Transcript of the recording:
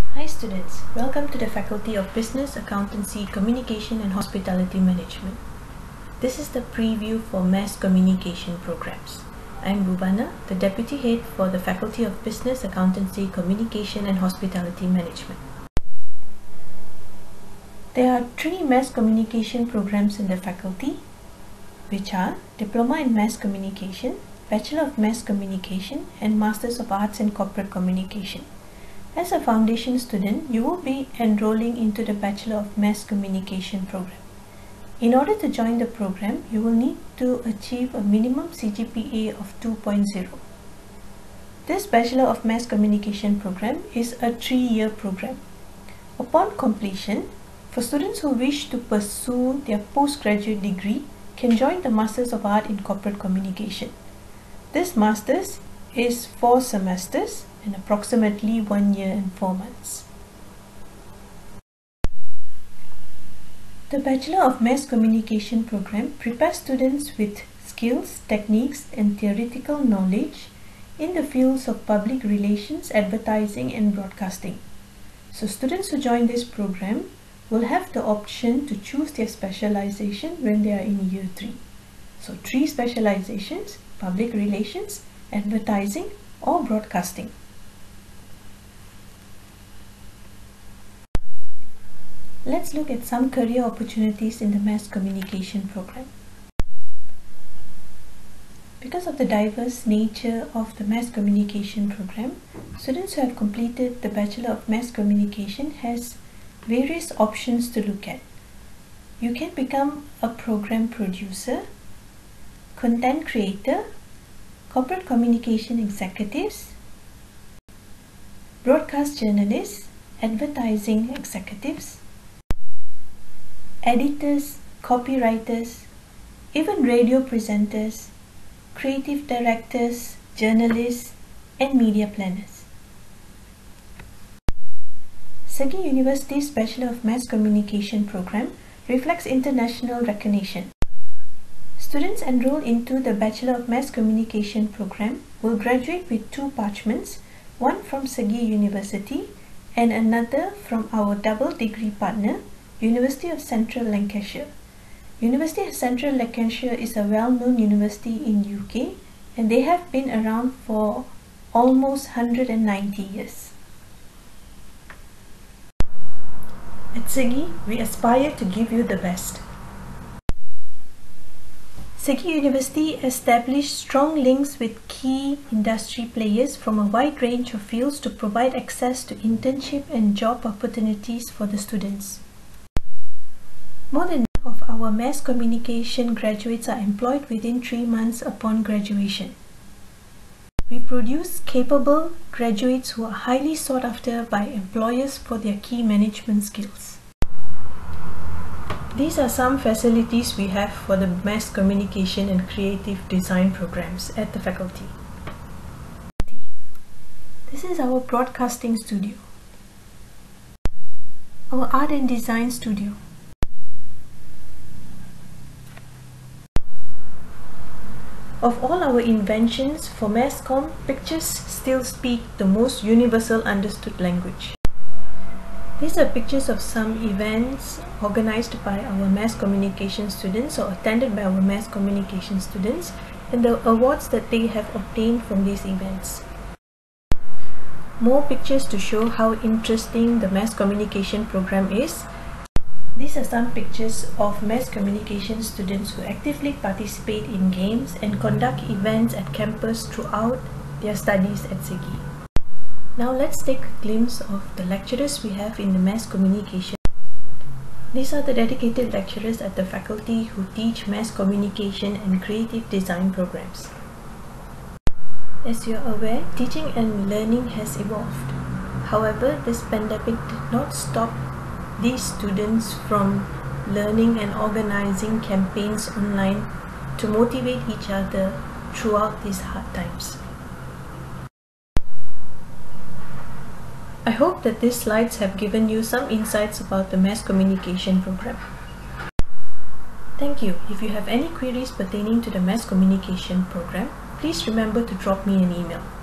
Hi students, welcome to the Faculty of Business, Accountancy, Communication and Hospitality Management. This is the preview for Mass Communication programs. I am Rubana, the Deputy Head for the Faculty of Business, Accountancy, Communication and Hospitality Management. There are 3 Mass Communication programs in the faculty, which are Diploma in Mass Communication, Bachelor of Mass Communication and Masters of Arts in Corporate Communication. As a foundation student, you will be enrolling into the Bachelor of Mass Communication program. In order to join the program, you will need to achieve a minimum CGPA of 2.0. This Bachelor of Mass Communication program is a 3-year program. Upon completion, for students who wish to pursue their postgraduate degree, can join the Masters of Art in Corporate Communication. This Masters is 4 semesters and approximately 1 year and 4 months. The Bachelor of Mass Communication program prepares students with skills, techniques and theoretical knowledge in the fields of public relations, advertising and broadcasting. So students who join this program will have the option to choose their specialization when they are in year 3. So 3 specializations: public relations, advertising or broadcasting. Let's look at some career opportunities in the Mass Communication program. Because of the diverse nature of the Mass Communication program, students who have completed the Bachelor of Mass Communication has various options to look at. You can become a program producer, content creator, corporate communication executives, broadcast journalists, advertising executives, editors, copywriters, even radio presenters, creative directors, journalists, and media planners. Segi University's Bachelor of Mass Communication program reflects international recognition. Students enrolled into the Bachelor of Mass Communication program will graduate with 2 parchments, one from Segi University and another from our double degree partner, University of Central Lancashire. University of Central Lancashire is a well-known university in UK and they have been around for almost 190 years. At Segi, we aspire to give you the best. Segi University established strong links with key industry players from a wide range of fields to provide access to internship and job opportunities for the students. More than half of our mass communication graduates are employed within 3 months upon graduation. We produce capable graduates who are highly sought after by employers for their key management skills. These are some facilities we have for the mass communication and creative design programs at the faculty. This is our broadcasting studio, our art and design studio, of all our inventions for mass comm, pictures still speak the most universal understood language. These are pictures of some events organized by our mass communication students or attended by our mass communication students and the awards that they have obtained from these events. More pictures to show how interesting the mass communication program is. These are some pictures of mass communication students who actively participate in games and conduct events at campus throughout their studies at Segi. Now let's take a glimpse of the lecturers we have in the mass communication. These are the dedicated lecturers at the faculty who teach mass communication and creative design programs. As you are aware, teaching and learning has evolved. However, this pandemic did not stop these students from learning and organizing campaigns online to motivate each other throughout these hard times. I hope that these slides have given you some insights about the mass communication program. Thank you. If you have any queries pertaining to the mass communication program, please remember to drop me an email.